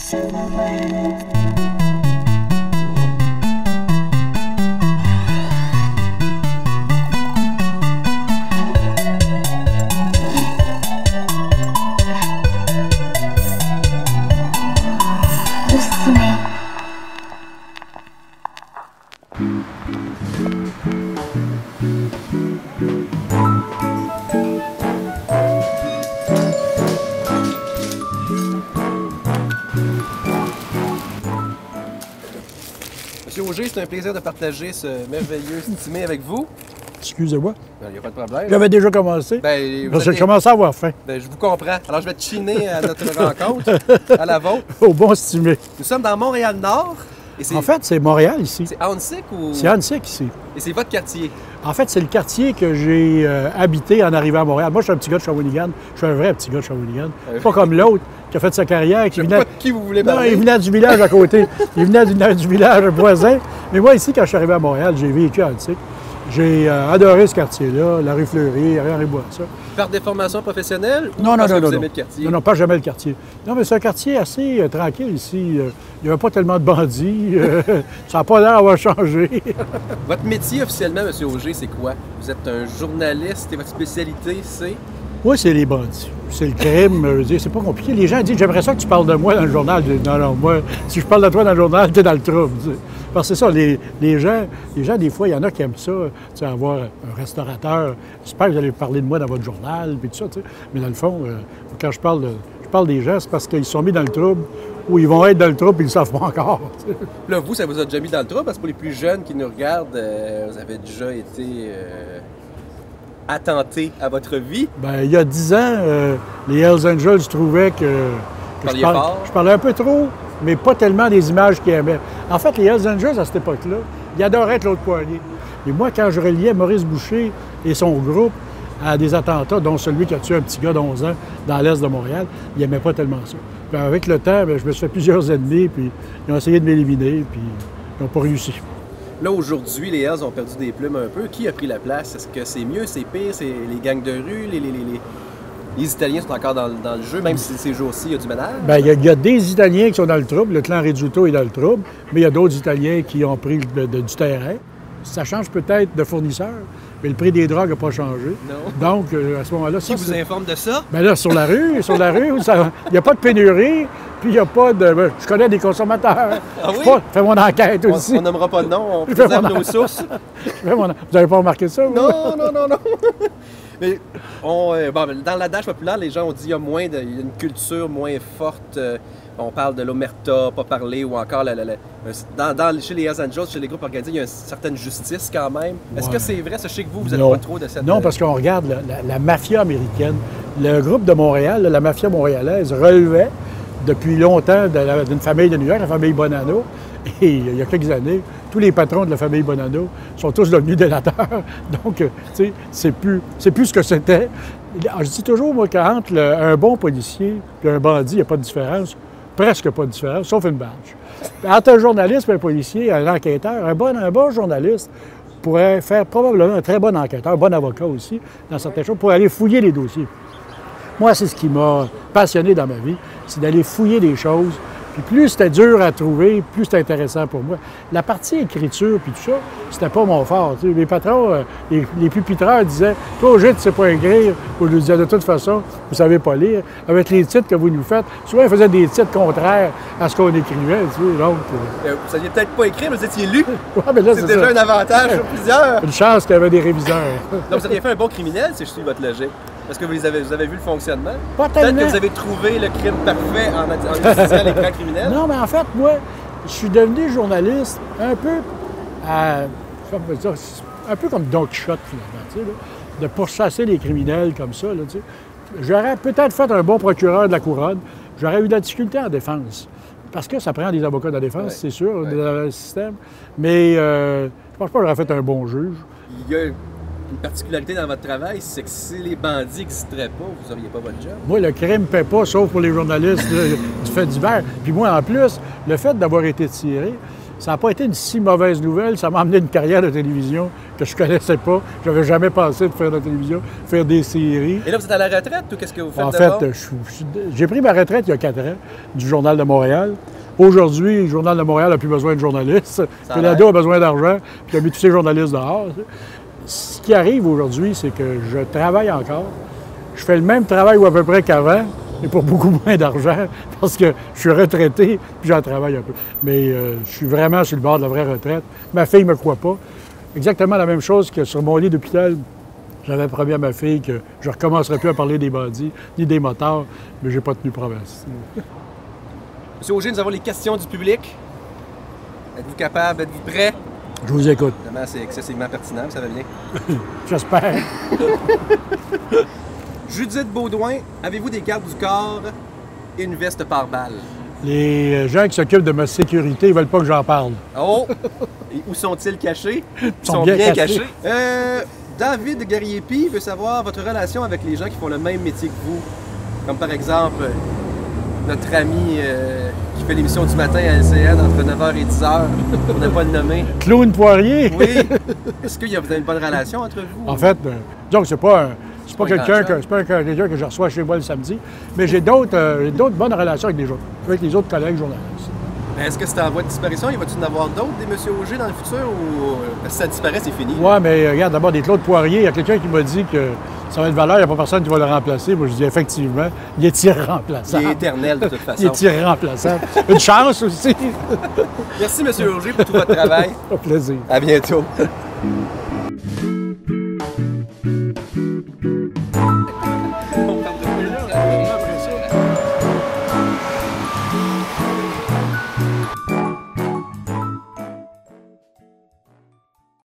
Monsieur Auger, c'est un plaisir de partager ce merveilleux stimé avec vous. Excusez-moi. Il n'y a pas de problème. J'avais déjà commencé. Parce que je commençais à avoir faim. Je vous comprends. Alors, je vais te chiner à notre rencontre, à la vôtre. Au bon stimé. Nous sommes dans Montréal-Nord. En fait, c'est Montréal ici. C'est Ahuntsic ou... C'est Ahuntsic ici. Et c'est votre quartier? En fait, c'est le quartier que j'ai habité en arrivant à Montréal. Moi, je suis un petit gars de Shawinigan. Je suis un vrai petit gars de Shawinigan. Pas comme l'autre qui a fait sa carrière. Je ne sais pas de qui vous voulez parler. Non, il venait du village à côté. Il venait du village voisin. Mais moi, ici, quand je suis arrivé à Montréal, j'ai vécu à Ahuntsic. J'ai adoré ce quartier-là, la rue Fleury, Henri Bourassa. Par des formations professionnelles ou non, parce que vous non. aimez le quartier? Non, pas jamais le quartier. Non, mais c'est un quartier assez tranquille ici. Il n'y avait pas tellement de bandits. Ça n'a pas l'air d'avoir changé. Votre métier officiellement, M. Auger, c'est quoi? Vous êtes un journaliste et votre spécialité, c'est? Oui, c'est les bandits. C'est le crime. Je veux dire, c'est pas compliqué. Les gens disent, j'aimerais ça que tu parles de moi dans le journal. Je dis, non, moi, si je parle de toi dans le journal, tu es dans le trouble. Parce que c'est ça, les gens, des fois, il y en a qui aiment ça, tu sais, avoir un restaurateur. J'espère que vous allez parler de moi dans votre journal, puis tout ça, tu sais. Mais dans le fond, quand je parle des gens, c'est parce qu'ils sont mis dans le trouble ou ils vont être dans le trouble et ils ne le savent pas encore. Tu sais. Là, vous, ça vous a déjà mis dans le trouble? Parce que pour les plus jeunes qui nous regardent, vous avez déjà été attenté à votre vie. Bien, il y a 10 ans, les Hells Angels trouvaient que je parlais un peu trop, mais pas tellement des images qu'ils aimaient. En fait, les Hells Angels, à cette époque-là, ils adoraient être l'autre poignet. Et moi, quand je reliais Maurice Boucher et son groupe à des attentats, dont celui qui a tué un petit gars d'11 ans dans l'est de Montréal, ils n'aimaient pas tellement ça. Puis avec le temps, bien, je me suis fait plusieurs ennemis, puis ils ont essayé de m'éliminer, puis ils n'ont pas réussi. Là, aujourd'hui, les Hells ont perdu des plumes un peu. Qui a pris la place? Est-ce que c'est mieux, c'est pire? C'est les gangs de rue? Les Italiens sont encore dans le jeu, même si ces jours-ci, il y a du ménage? Bien, il y a des Italiens qui sont dans le trouble. Le clan Rizzuto est dans le trouble. Mais il y a d'autres Italiens qui ont pris du terrain. Ça change peut-être de fournisseur, mais le prix des drogues n'a pas changé. Non. Donc, à ce moment-là... Qui vous informe de ça? Bien là, sur la rue, il n'y a pas de pénurie, puis il n'y a pas de... Je connais des consommateurs. Ah oui? Fais mon enquête aussi. On nommera pas de nom, on présente nos sources. Vous n'avez pas remarqué ça? Vous? Non. Mais dans l'adage populaire, les gens ont dit qu'il y a une culture moins forte. On parle de l'omerta, pas parler, ou encore chez les Hells Angels, chez les groupes organisés, il y a une certaine justice quand même. Est-ce que c'est vrai? Sachez que vous n'êtes pas trop de cette... Non, parce qu'on regarde la mafia américaine. Le groupe de Montréal, la mafia montréalaise, relevait depuis longtemps d'une famille de New York, la famille Bonanno. Et il y a quelques années, tous les patrons de la famille Bonanno sont tous devenus délateurs. Donc, tu sais, c'est plus ce que c'était. Je dis toujours, moi, qu'entre un bon policier et un bandit, il n'y a pas de différence. Presque pas de différence, sauf une badge. Entre un journaliste et un policier, un enquêteur, un bon journaliste pourrait faire probablement un très bon enquêteur, un bon avocat aussi, dans certaines choses, pour aller fouiller les dossiers. Moi, c'est ce qui m'a passionné dans ma vie, c'est d'aller fouiller des choses. Puis plus c'était dur à trouver, plus c'était intéressant pour moi. La partie écriture puis tout ça, c'était pas mon fort. Tu sais. Les patrons, les pupitreurs disaient « Toi, Auger, tu sais pas écrire. » Ou je lui disais « De toute façon, vous savez pas lire. » Avec les titres que vous nous faites, souvent, ils faisaient des titres contraires à ce qu'on écrivait. Tu sais, donc, vous saviez peut-être pas écrire, mais vous étiez lu. Ouais, mais là, c'est déjà un avantage sur plusieurs. Une chance qu'il y avait des réviseurs. Donc, vous aviez fait un bon criminel, si je suis votre logique. Parce que vous avez vu le fonctionnement. Pas tellement. Peut-être que vous avez trouvé le crime parfait en étudiant l'écran criminel. Non, mais en fait, moi, je suis devenu journaliste un peu un peu comme Don Quichotte, finalement, tu sais, là, de pourchasser les criminels comme ça. Là, tu sais. J'aurais peut-être fait un bon procureur de la couronne. J'aurais eu de la difficulté en défense. Parce que ça prend des avocats de la défense, c'est sûr, dans le système. Mais je pense pas que j'aurais fait un bon juge. Il y a une particularité dans votre travail, c'est que si les bandits n'existeraient pas, vous n'auriez pas votre job. Moi, le crime ne paie pas, sauf pour les journalistes du fait divers. Puis moi, en plus, le fait d'avoir été tiré, Ça n'a pas été une si mauvaise nouvelle. Ça m'a amené une carrière de télévision que je ne connaissais pas. Je n'avais jamais pensé de faire de la télévision, faire des séries. Et là, vous êtes à la retraite ou qu'est-ce que vous faites En d'abord? fait, j'ai pris ma retraite il y a 4 ans du Journal de Montréal. Aujourd'hui, le Journal de Montréal n'a plus besoin de journalistes. Pelado a besoin d'argent, puis il a mis tous ses journalistes dehors. Ce qui arrive aujourd'hui, c'est que je travaille encore. Je fais le même travail ou à peu près qu'avant, mais pour beaucoup moins d'argent, parce que je suis retraité, puis j'en travaille un peu. Mais je suis vraiment sur le bord de la vraie retraite. Ma fille ne me croit pas. Exactement la même chose que sur mon lit d'hôpital. J'avais promis à ma fille que je ne recommencerai plus à parler des bandits ni des motards, mais j'ai pas tenu promesse. Monsieur Auger, nous avons les questions du public. Êtes-vous capable? Êtes-vous prêt? Je vous écoute. Évidemment, c'est excessivement pertinent, ça va bien. J'espère. Judith Baudouin, avez-vous des gardes du corps et une veste pare-balles? Les gens qui s'occupent de ma sécurité ne veulent pas que j'en parle. Oh! Et où sont-ils cachés? Ils sont bien cachés. David Gariepi veut savoir votre relation avec les gens qui font le même métier que vous. Comme par exemple, notre ami qui fait l'émission du matin à LCN entre 9h et 10h, pour ne pas le nommer. Claude Poirier? Oui. Est-ce qu'il y a une bonne relation entre vous? En fait, disons que c'est pas quelqu'un que je reçois chez moi le samedi, mais j'ai d'autres bonnes relations avec les autres collègues journalistes. Mais est-ce que c'est en voie de disparition? Il va-t-il y en avoir d'autres, des M. Auger, dans le futur? Ou si ça disparaît, c'est fini? Oui, mais regarde, d'abord, des Claude Poirier, il y a quelqu'un qui m'a dit que ça va être valeur, il n'y a pas personne qui va le remplacer. Moi, je dis effectivement, il est irremplaçable. Il est éternel, de toute façon. Il est irremplaçable. Une chance aussi. Merci, M. Auger, pour tout votre travail. Au plaisir. À bientôt.